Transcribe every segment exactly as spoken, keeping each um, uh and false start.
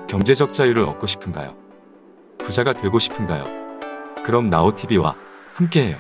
경제적 자유를 얻고 싶은가요? 부자가 되고 싶은가요? 그럼 나우티비와 함께해요.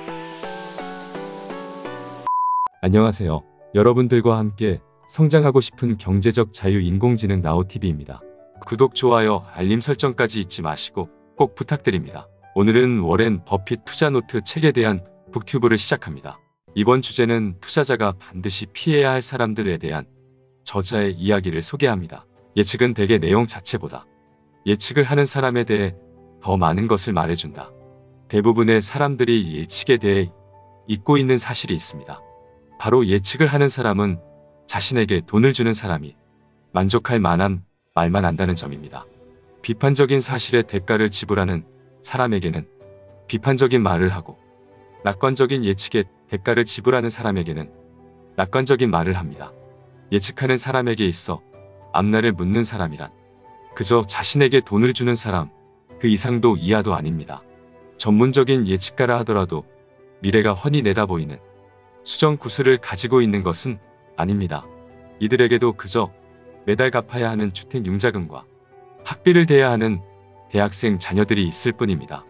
안녕하세요. 여러분들과 함께 성장하고 싶은 경제적 자유 인공지능 나우티비입니다. 구독, 좋아요, 알림 설정까지 잊지 마시고 꼭 부탁드립니다. 오늘은 워렌 버핏 투자노트 책에 대한 북튜브를 시작합니다. 이번 주제는 투자자가 반드시 피해야 할 사람들에 대한 저자의 이야기를 소개합니다. 예측은 대개 내용 자체보다 예측을 하는 사람에 대해 더 많은 것을 말해준다. 대부분의 사람들이 예측에 대해 잊고 있는 사실이 있습니다. 바로 예측을 하는 사람은 자신에게 돈을 주는 사람이 만족할 만한 말만 한다는 점입니다. 비판적인 사실의 대가를 지불하는 사람에게는 비판적인 말을 하고, 낙관적인 예측의 대가를 지불하는 사람에게는 낙관적인 말을 합니다. 예측하는 사람에게 있어 앞날을 묻는 사람이란 그저 자신에게 돈을 주는 사람, 그 이상도 이하도 아닙니다. 전문적인 예측가라 하더라도 미래가 훤히 내다보이는 수정 구슬을 가지고 있는 것은 아닙니다. 이들에게도 그저 매달 갚아야 하는 주택 융자금과 학비를 대야 하는 대학생 자녀들이 있을 뿐입니다.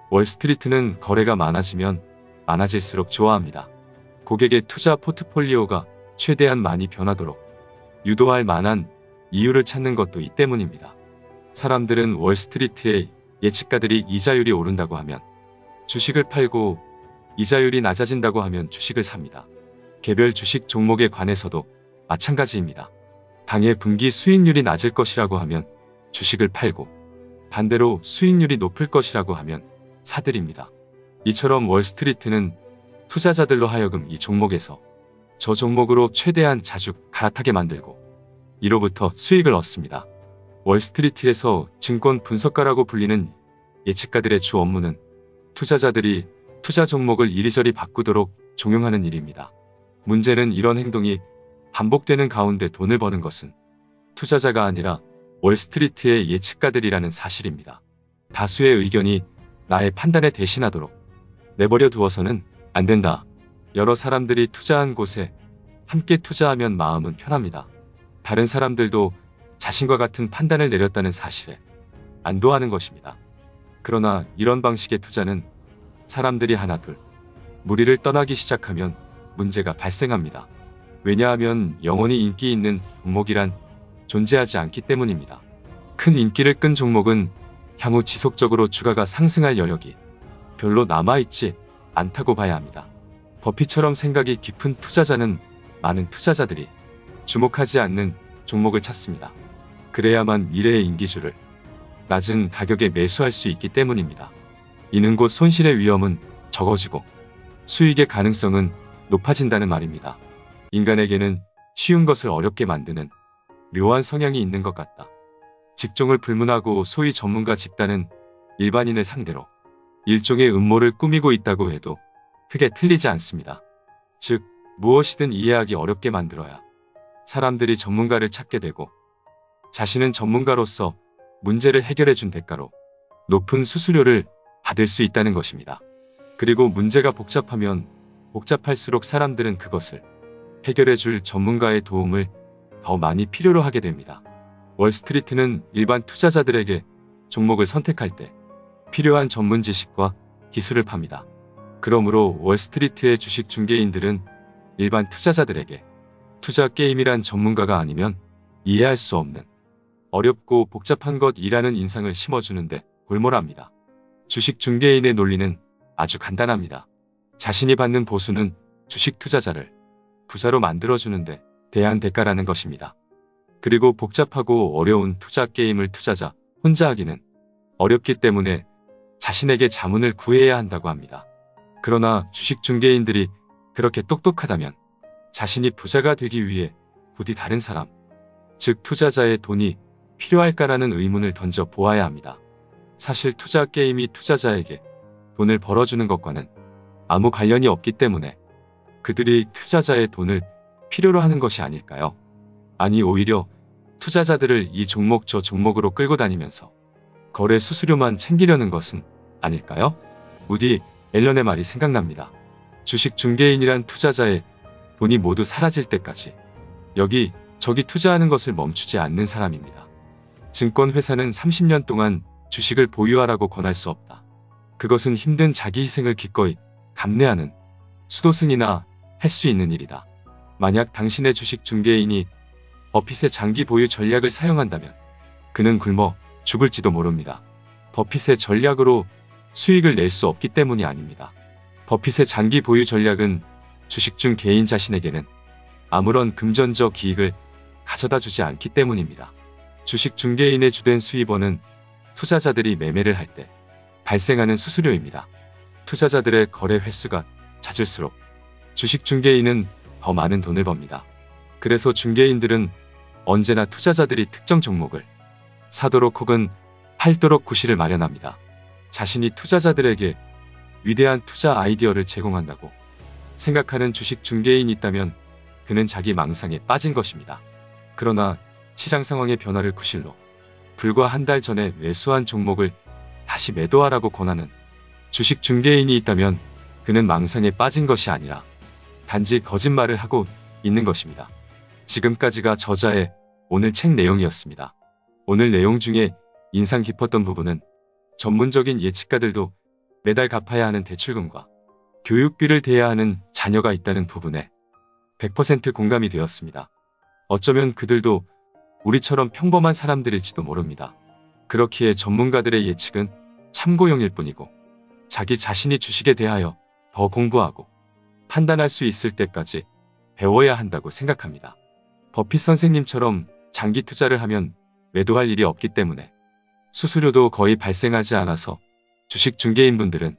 월스트리트는 거래가 많아지면 많아질수록 좋아합니다. 고객의 투자 포트폴리오가 최대한 많이 변하도록 유도할 만한 이유를 찾는 것도 이 때문입니다. 사람들은 월스트리트의 예측가들이 이자율이 오른다고 하면 주식을 팔고, 이자율이 낮아진다고 하면 주식을 삽니다. 개별 주식 종목에 관해서도 마찬가지입니다. 당해 분기 수익률이 낮을 것이라고 하면 주식을 팔고, 반대로 수익률이 높을 것이라고 하면 사들입니다. 이처럼 월스트리트는 투자자들로 하여금 이 종목에서 저 종목으로 최대한 자주 갈아타게 만들고 이로부터 수익을 얻습니다. 월스트리트에서 증권 분석가라고 불리는 예측가들의 주 업무는 투자자들이 투자 종목을 이리저리 바꾸도록 종용하는 일입니다. 문제는 이런 행동이 반복되는 가운데 돈을 버는 것은 투자자가 아니라 월스트리트의 예측가들이라는 사실입니다. 다수의 의견이 나의 판단에 대신하도록 내버려 두어서는 안 된다. 여러 사람들이 투자한 곳에 함께 투자하면 마음은 편합니다. 다른 사람들도 자신과 같은 판단을 내렸다는 사실에 안도하는 것입니다. 그러나 이런 방식의 투자는 사람들이 하나둘 무리를 떠나기 시작하면 문제가 발생합니다. 왜냐하면 영원히 인기 있는 종목이란 존재하지 않기 때문입니다. 큰 인기를 끈 종목은 향후 지속적으로 주가가 상승할 여력이 별로 남아있지 않다고 봐야 합니다. 버핏처럼 생각이 깊은 투자자는 많은 투자자들이 주목하지 않는 종목을 찾습니다. 그래야만 미래의 인기주를 낮은 가격에 매수할 수 있기 때문입니다. 이는 곧 손실의 위험은 적어지고 수익의 가능성은 높아진다는 말입니다. 인간에게는 쉬운 것을 어렵게 만드는 묘한 성향이 있는 것 같다. 직종을 불문하고 소위 전문가 집단은 일반인을 상대로 일종의 음모를 꾸미고 있다고 해도 크게 틀리지 않습니다. 즉, 무엇이든 이해하기 어렵게 만들어야 사람들이 전문가를 찾게 되고, 자신은 전문가로서 문제를 해결해준 대가로 높은 수수료를 받을 수 있다는 것입니다. 그리고 문제가 복잡하면 복잡할수록 사람들은 그것을 해결해줄 전문가의 도움을 더 많이 필요로 하게 됩니다. 월스트리트는 일반 투자자들에게 종목을 선택할 때 필요한 전문 지식과 기술을 팝니다. 그러므로 월스트리트의 주식 중개인들은 일반 투자자들에게 투자 게임이란 전문가가 아니면 이해할 수 없는 어렵고 복잡한 것이라는 인상을 심어주는데 골몰합니다. 주식 중개인의 논리는 아주 간단합니다. 자신이 받는 보수는 주식 투자자를 부자로 만들어주는데 대한 대가라는 것입니다. 그리고 복잡하고 어려운 투자 게임을 투자자 혼자 하기는 어렵기 때문에 자신에게 자문을 구해야 한다고 합니다. 그러나 주식 중개인들이 그렇게 똑똑하다면 자신이 부자가 되기 위해 부디 다른 사람, 즉 투자자의 돈이 필요할까라는 의문을 던져 보아야 합니다. 사실 투자 게임이 투자자에게 돈을 벌어주는 것과는 아무 관련이 없기 때문에 그들이 투자자의 돈을 필요로 하는 것이 아닐까요? 아니, 오히려 투자자들을 이 종목 저 종목으로 끌고 다니면서 거래 수수료만 챙기려는 것은 아닐까요? 우디 앨런의 말이 생각납니다. 주식 중개인이란 투자자의 돈이 모두 사라질 때까지 여기 저기 투자하는 것을 멈추지 않는 사람입니다. 증권회사는 삼십 년 동안 주식을 보유하라고 권할 수 없다. 그것은 힘든 자기 희생을 기꺼이 감내하는 수도승이나 할 수 있는 일이다. 만약 당신의 주식 중개인이 버핏의 장기 보유 전략을 사용한다면 그는 굶어 죽을지도 모릅니다. 버핏의 전략으로 수익을 낼 수 없기 때문이 아닙니다. 버핏의 장기 보유 전략은 주식 중 개인 자신에게는 아무런 금전적 이익을 가져다 주지 않기 때문입니다. 주식 중개인의 주된 수입원은 투자자들이 매매를 할 때 발생하는 수수료입니다. 투자자들의 거래 횟수가 잦을수록 주식 중개인은 더 많은 돈을 법니다. 그래서 중개인들은 언제나 투자자들이 특정 종목을 사도록 혹은 팔도록 구실을 마련합니다. 자신이 투자자들에게 위대한 투자 아이디어를 제공한다고 생각하는 주식 중개인이 있다면 그는 자기 망상에 빠진 것입니다. 그러나 시장 상황의 변화를 구실로 불과 한 달 전에 매수한 종목을 다시 매도하라고 권하는 주식 중개인이 있다면 그는 망상에 빠진 것이 아니라 단지 거짓말을 하고 있는 것입니다. 지금까지가 저자의 오늘 책 내용이었습니다. 오늘 내용 중에 인상 깊었던 부분은 전문적인 예측가들도 매달 갚아야 하는 대출금과 교육비를 대야 하는 자녀가 있다는 부분에 백 퍼센트 공감이 되었습니다. 어쩌면 그들도 우리처럼 평범한 사람들일지도 모릅니다. 그렇기에 전문가들의 예측은 참고용일 뿐이고 자기 자신이 주식에 대하여 더 공부하고 판단할 수 있을 때까지 배워야 한다고 생각합니다. 버핏 선생님처럼 장기 투자를 하면 매도할 일이 없기 때문에 수수료도 거의 발생하지 않아서 주식 중개인분들은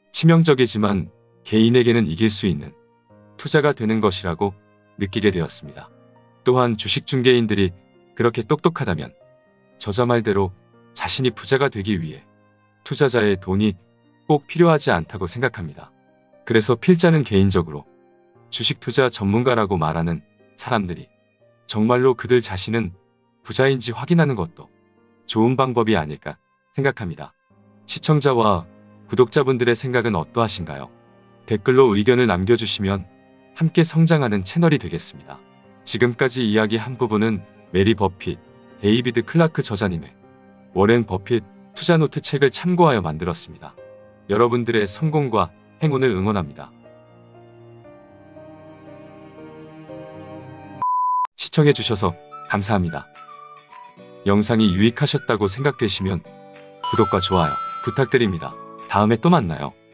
치명적이지만 개인에게는 이길 수 있는 투자가 되는 것이라고 느끼게 되었습니다. 또한 주식 중개인들이 그렇게 똑똑하다면 저자 말대로 자신이 부자가 되기 위해 투자자의 돈이 꼭 필요하지 않다고 생각합니다. 그래서 필자는 개인적으로 주식 투자 전문가라고 말하는 사람들이 정말로 그들 자신은 부자인지 확인하는 것도 좋은 방법이 아닐까 생각합니다. 시청자와 구독자분들의 생각은 어떠하신가요? 댓글로 의견을 남겨주시면 함께 성장하는 채널이 되겠습니다. 지금까지 이야기한 부분은 메리 버핏, 데이비드 클라크 저자님의 워렌 버핏 투자노트 책을 참고하여 만들었습니다. 여러분들의 성공과 행운을 응원합니다. 시청해주셔서 감사합니다. 영상이 유익하셨다고 생각되시면 구독과 좋아요 부탁드립니다. 다음에 또 만나요.